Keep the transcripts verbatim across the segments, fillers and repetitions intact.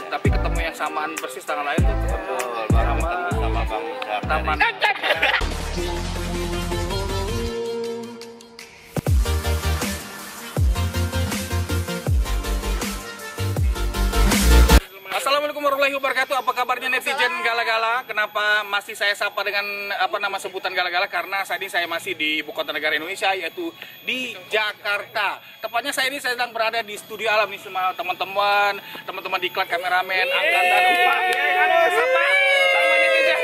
tapi ketemu yang samaan persis tanggal lahir tuh ketemu sama sama Bang Muzar taman. Assalamualaikum warahmatullahi wabarakatuh. Apa kabarnya netizen Gala-Gala? Kenapa masih saya sapa dengan apa nama sebutan Gala-Gala? Karena saat ini saya masih di ibu kota negara Indonesia, yaitu di Jakarta. Tepatnya saya ini saya sedang berada di studio alam nih sama teman-teman, teman-teman diklat, kameramen, angkatan upah. Halo, sapa sama netizen.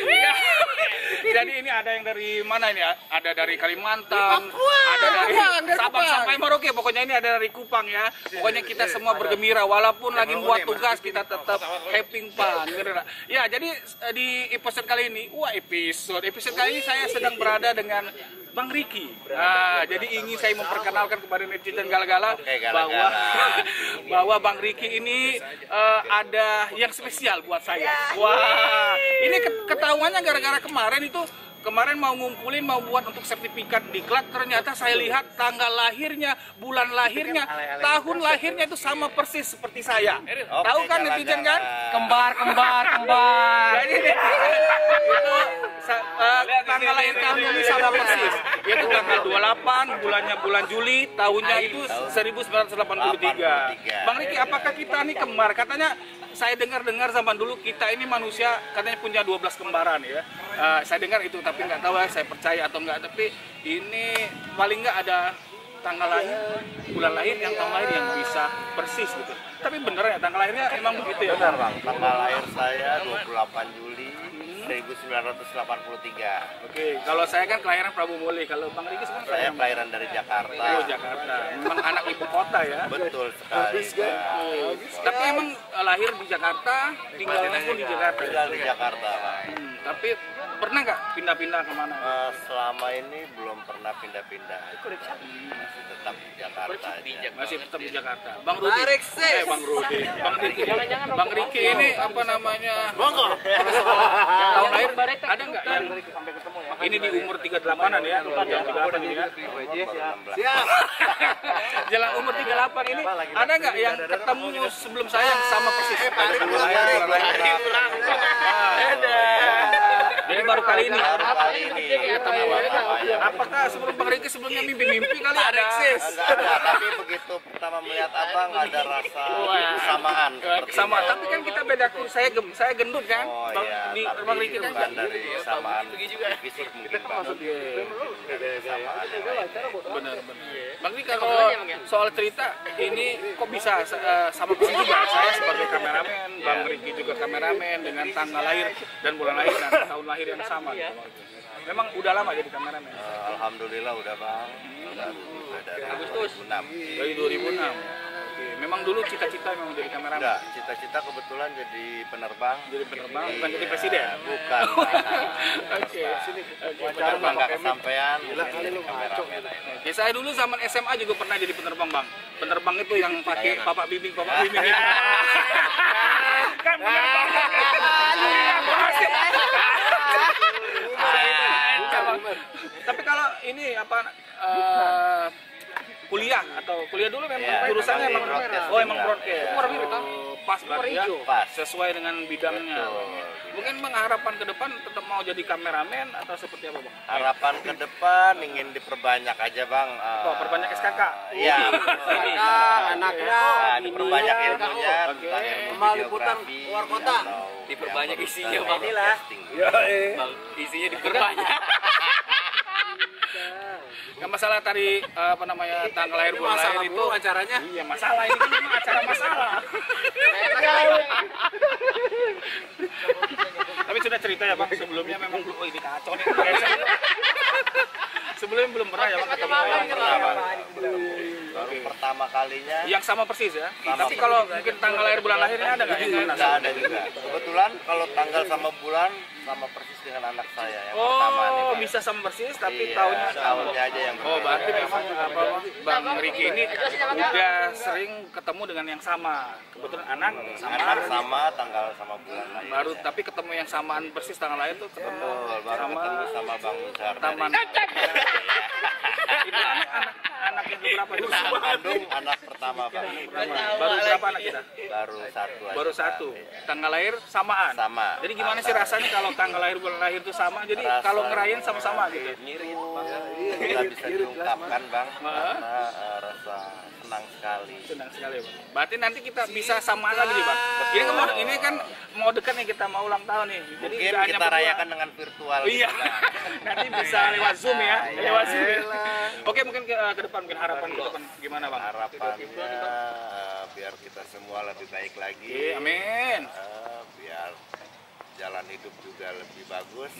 Jadi ini ada yang dari mana ini? Ada dari Kalimantan, ada dari Sabang sampai Merauke. Pokoknya ini ada dari Kupang ya. Pokoknya kita semua bergembira walaupun lagi buat tugas kita tetap having fun. Ya, jadi di episode kali ini, wah episode episode kali ini saya sedang berada dengan Bang Ricky. Nah, jadi ingin saya memperkenalkan kepada netizen Gala-Gala bahwa bahwa Bang Ricky ini uh, ada yang spesial buat saya. Wah, ini ketahuannya gara-gara kemarin itu kemarin mau ngumpulin, mau buat untuk sertifikat diklat, ternyata saya lihat tanggal lahirnya, bulan lahirnya, tahun lahirnya itu sama persis seperti saya. Oke, tahu kan netizen kan? Kembar, kembar, kembar. Jadi itu uh, tanggal lahir kami ini sama persis. Yaitu tanggal dua puluh delapan, bulannya bulan Juli, tahunnya itu seribu sembilan ratus delapan puluh tiga. Bang Ricky, apakah kita nih kembar? Katanya saya dengar-dengar zaman dulu kita ini manusia katanya punya dua belas kembaran ya. Uh, saya dengar itu tapi nggak tahu ya saya percaya atau enggak, tapi ini paling nggak ada tanggal lahir, bulan lahir yang tahun lahir yang bisa persis gitu. Tapi bener ya tanggal lahirnya emang begitu ya? Benar Bang, tanggal lahir saya dua puluh delapan Juli seribu sembilan ratus delapan puluh tiga. Oke, kalau saya kan kelahiran Prabu Muli, kalau Bang Ricky sebenarnya saya kelahiran dari Jakarta. Oh, Jakarta. Memang anak ibu kota ya? Betul sekali. Oh, tapi emang lahir di Jakarta, tinggalnya pun di Jakarta. Tinggal di Jakarta, Pak. Hmm, tapi pernah nggak pindah-pindah kemana? Uh, selama ini belum pernah pindah-pindah. Masih tetap di Jakarta. Aja. Masih tetap di Jakarta. Bang Rudi. Eh, Bang Rudi. Bang Ricky. Bang Ricky ini apa namanya? Tahun lahir ada nggak yang ini di umur tiga puluh delapan-an ya? Yang tiga puluh delapan ini kan? Siap. Jalan umur tiga puluh delapan ini ada nggak yang ketemu sebelum saya sama persis? Jadi baru kali ini. Baru kali ini. Ketemu. Apakah sebelum Bang Ricky sebelumnya mimpi-mimpi kali ada? Enggak, tapi begitu pertama melihat abang ada rasa kesamaan. Sama, tapi kan kita beda kurus. Saya gem, saya gendut kan? Oh Bang, iya, di tapi Bang Ricky kan bukan dari kesamaan fisik mungkin Bang. Dari kesamaan. Benar, benar. Bang Ricky kalau soal cerita ini kok bisa uh, sama persis juga? Saya sebagai kameramen, Bang Ricky juga kameramen dengan tanggal lahir dan bulan lahir dan tahun lahir yang sama. Memang udah lama jadi kameramen? Uh, Alhamdulillah udah Bang. Udah, udah dari dua ribu enam. Dari dua ribu enam. Oke. Memang dulu cita-cita memang jadi kameramen? Enggak, cita-cita kebetulan jadi penerbang. Jadi penerbang, bukan jadi presiden? Bukan. Oke. Penerbang nggak kesampaian, jadi kameramen. Oke, saya dulu zaman S M A juga pernah jadi penerbang, Bang. Penerbang itu yang pakai papak bimbing, papak bimbing itu. Kan penerbang. Tapi kalau ini apa uh, kuliah atau kuliah dulu memang ya, jurusannya emang broadcast. Oh, emang broadcast. Warna biru. Pas berarti ya. Pas. Sesuai dengan bidangnya. Betul. Mungkin Bang harapan ke depan tetap mau jadi kameramen atau seperti apa, Bang? Harapan ke depan ingin diperbanyak aja, Bang. Uh, oh, perbanyak S K K. Iya. Anaknya nah, diperbanyak ilmunya tentang ilmu liputan luar kota. Diperbanyak isinya, Bang. Inilah. Ya, eh. Bang, isinya diperbanyak. Nggak masalah tadi apa namanya tanggal lahir bulan lahir itu acaranya. Iya masalah ini kan memang acara masalah. Tapi sudah cerita ya Bang sebelumnya memang belum. Oh ini kacau nih. Sebelumnya belum pernah ya Bang ketemu yang pertama. Baru pertama kalinya. Yang sama persis ya. Sama tapi kalau mungkin tanggal lahir bulan lahirnya ada nggak? Nggak ada juga. Kebetulan kalau tanggal sama bulan sama persis dengan anak saya yang oh, pertama nih. Oh bisa sama persis tapi iya, tahunnya tahunnya aja yang oh berarti memang apa Bang Ricky ini udah sering ketemu dengan yang sama. Kebetulan anak sama anak sama tanggal sama bulan lahir. Baru ya. Tapi ketemu yang samaan persis tanggal lahir tuh ketemu oh, baru sama ketemu sama Bang Muzar taman. dari... Itu anak-anak anaknya berapa itu? Kita kandung anak pertama Bang. Baru berapa anak kita? Baru satu aja. Baru satu. Tanggal lahir samaan. Sama. Jadi gimana sih rasanya kalau tanggal lahir bulan lahir itu sama? Jadi kalau ngerayain sama-sama gitu. Kita bisa diungkapkan Bang, karena uh, rasa senang sekali. Senang sekali Bang. Berarti nanti kita bisa sama lagi nih Bang. Ini kan mau, ini kan mau dekat nih kita mau ulang tahun nih. Jadi Mungkin nggak hanya kita berdua. rayakan dengan virtual. Iya. gitu, Bang. Nanti bisa lewat Zoom ya. Iya, Lewat Zoom. Ya. iya. Oke, mungkin ke, ke depan mungkin harapan ke depan gimana Bang? Harapannya uh, biar kita semua lebih baik lagi. Oke, amin. Uh, biar jalan hidup juga lebih bagus.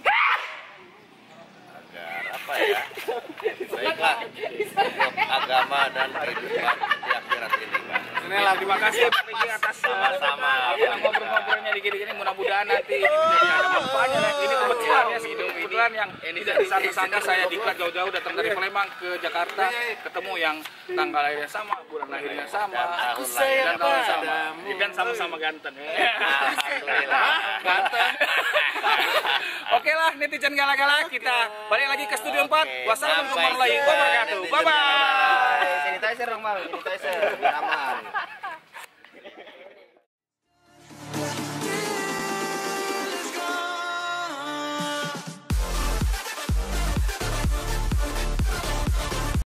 Agar apa ya? Baiklah untuk agama dan kehidupan di akhirat ini, Bang. Inilah, terima kasih Pak Riki atas Sama-sama. apa ngobrol-ngobrolnya dikit-dikit ini, mudah-mudahan nanti ini menjadi ada manfaatnya. Nah, ini kebetulan ya, kebetulan yang tidak disangka-sangka saya diklat jauh-jauh datang dari Palembang ke Jakarta, ketemu yang tanggal lahirnya sama, bulan lahirnya sama, Dan tahun dan tahun lahirnya sama, dan sama-sama ganteng. Alhamdulillah. Ganteng. Oke lah netizen gala-gala, kita balik lagi ke studio empat. Wassalamualaikum warahmatullahi wabarakatuh. Bye bye. Sanitizer dong, Bang. Sanitizer. Biar aman.